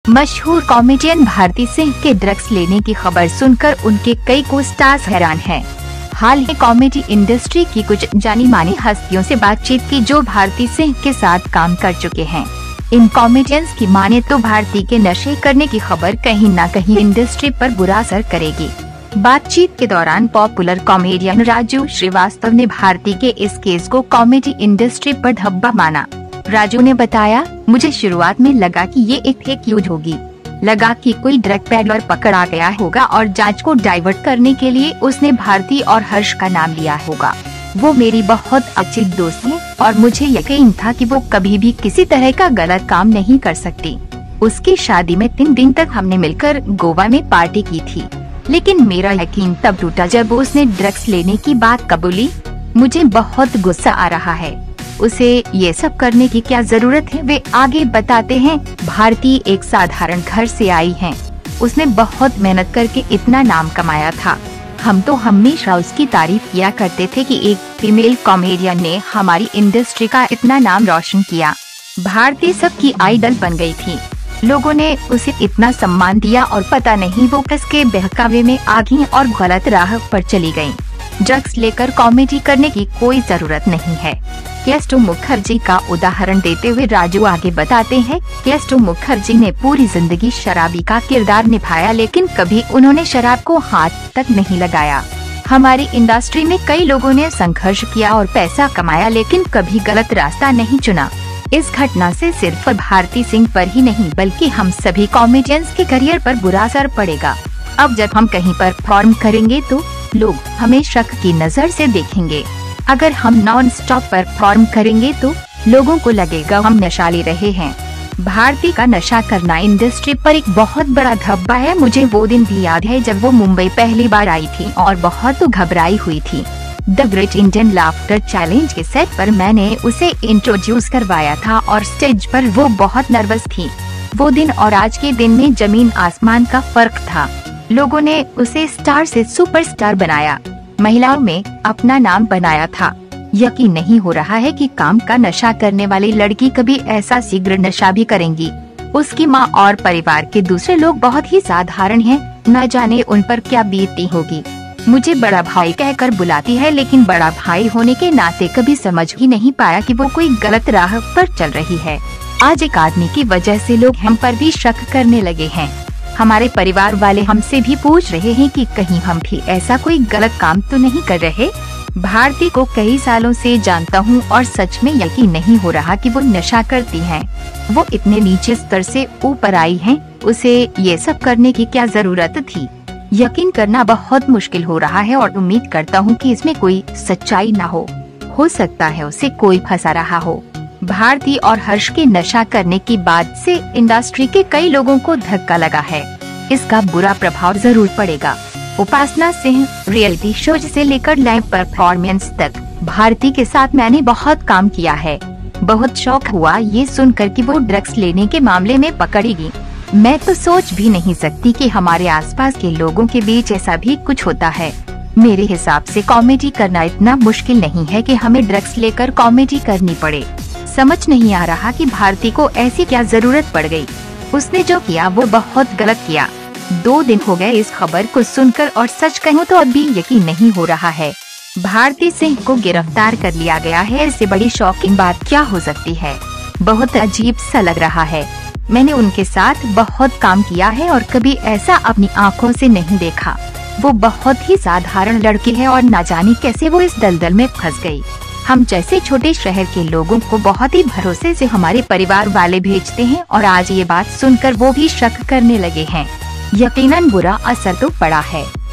मशहूर कॉमेडियन भारती सिंह के ड्रग्स लेने की खबर सुनकर उनके कई को स्टार्स हैरान हैं। हाल ही कॉमेडी इंडस्ट्री की कुछ जानी मानी हस्तियों से बातचीत की जो भारती सिंह के साथ काम कर चुके हैं। इन कॉमेडियंस की माने तो भारती के नशे करने की खबर कहीं न कहीं इंडस्ट्री पर बुरा असर करेगी। बातचीत के दौरान पॉपुलर कॉमेडियन राजू श्रीवास्तव ने भारती के इस केस को कॉमेडी इंडस्ट्री पर धब्बा माना। राजू ने बताया, मुझे शुरुआत में लगा कि ये एक फेक न्यूज होगी। लगा कि कोई ड्रग पेडलर पकड़ा गया होगा और जांच को डाइवर्ट करने के लिए उसने भारती और हर्ष का नाम लिया होगा। वो मेरी बहुत अच्छी दोस्त है और मुझे यकीन था कि वो कभी भी किसी तरह का गलत काम नहीं कर सकती। उसकी शादी में 3 दिन तक हमने मिलकर गोवा में पार्टी की थी, लेकिन मेरा यकीन तब टूटा जब उसने ड्रग्स लेने की बात कबूली। मुझे बहुत गुस्सा आ रहा है। उसे ये सब करने की क्या जरूरत है? वे आगे बताते हैं, भारती एक साधारण घर से आई हैं। उसने बहुत मेहनत करके इतना नाम कमाया था। हम तो हमेशा उसकी तारीफ किया करते थे कि एक फीमेल कॉमेडियन ने हमारी इंडस्ट्री का इतना नाम रोशन किया। भारती सबकी आइडल बन गई थी। लोगों ने उसे इतना सम्मान दिया और पता नहीं वो किसके बहकावे में आ गई और गलत राह पर चली गयी। ड्रग्स लेकर कॉमेडी करने की कोई जरूरत नहीं है। केस्टो मुखर्जी का उदाहरण देते हुए राजू आगे बताते हैं, केस्टो मुखर्जी ने पूरी जिंदगी शराबी का किरदार निभाया, लेकिन कभी उन्होंने शराब को हाथ तक नहीं लगाया। हमारी इंडस्ट्री में कई लोगों ने संघर्ष किया और पैसा कमाया, लेकिन कभी गलत रास्ता नहीं चुना। इस घटना से सिर्फ भारती सिंह पर ही नहीं बल्कि हम सभी कॉमेडियंस के करियर पर बुरा असर पड़ेगा। अब जब हम कहीं परफॉर्म करेंगे तो लोग हमें शक की नजर से देखेंगे। अगर हम नॉन स्टॉप परफॉर्म करेंगे तो लोगों को लगेगा हम नशा ले रहे हैं। भारती का नशा करना इंडस्ट्री पर एक बहुत बड़ा धब्बा है। मुझे वो दिन भी याद है जब वो मुंबई पहली बार आई थी और बहुत घबराई हुई थी। The great Indian laughter challenge के सेट पर मैंने उसे इंट्रोड्यूस करवाया था और स्टेज पर वो बहुत नर्वस थी। वो दिन और आज के दिन में जमीन आसमान का फर्क था। लोगों ने उसे स्टार से सुपरस्टार बनाया, महिलाओं में अपना नाम बनाया था। यकीन नहीं हो रहा है कि काम का नशा करने वाली लड़की कभी ऐसा शीघ्र नशा भी करेंगी। उसकी माँ और परिवार के दूसरे लोग बहुत ही साधारण हैं, न जाने उन पर क्या बीतती होगी। मुझे बड़ा भाई कहकर बुलाती है, लेकिन बड़ा भाई होने के नाते कभी समझ ही नहीं पाया कि वो कोई गलत राह पर चल रही है। आज एक आदमी की वजह से लोग हम पर भी शक करने लगे हैं। हमारे परिवार वाले हमसे भी पूछ रहे हैं कि कहीं हम भी ऐसा कोई गलत काम तो नहीं कर रहे। भारती को कई सालों से जानता हूँ और सच में यकीन नहीं हो रहा कि वो नशा करती हैं। वो इतने नीचे स्तर से ऊपर आई हैं, उसे ये सब करने की क्या जरूरत थी? यकीन करना बहुत मुश्किल हो रहा है और उम्मीद करता हूँ कि इसमें कोई सच्चाई न हो सकता है उसे कोई फंसा रहा हो। भारती और हर्ष के नशा करने की बाद से इंडस्ट्री के कई लोगों को धक्का लगा है। इसका बुरा प्रभाव जरूर पड़ेगा। उपासना सिंह, रियलिटी शोज से लेकर लाइव परफॉर्मेंस तक भारती के साथ मैंने बहुत काम किया है। बहुत शौक हुआ ये सुनकर कि वो ड्रग्स लेने के मामले में पकड़ेगी। मैं तो सोच भी नहीं सकती कि हमारे आसपास के लोगों के बीच ऐसा भी कुछ होता है। मेरे हिसाब से कॉमेडी करना इतना मुश्किल नहीं है कि हमें ड्रग्स लेकर कॉमेडी करनी पड़े। समझ नहीं आ रहा कि भारती को ऐसी क्या जरूरत पड़ गई। उसने जो किया वो बहुत गलत किया। 2 दिन हो गए इस खबर को सुनकर और सच कहूँ तो अभी यकीन नहीं हो रहा है। भारती सिंह को गिरफ्तार कर लिया गया है, इससे बड़ी शॉकिंग बात क्या हो सकती है? बहुत अजीब सा लग रहा है। मैंने उनके साथ बहुत काम किया है और कभी ऐसा अपनी आँखों से नहीं देखा। वो बहुत ही साधारण लड़की है और न जाने कैसे वो इस दलदल में फंस गई। हम जैसे छोटे शहर के लोगों को बहुत ही भरोसे से हमारे परिवार वाले भेजते हैं और आज ये बात सुनकर वो भी शक करने लगे हैं। यकीनन बुरा असर तो पड़ा है।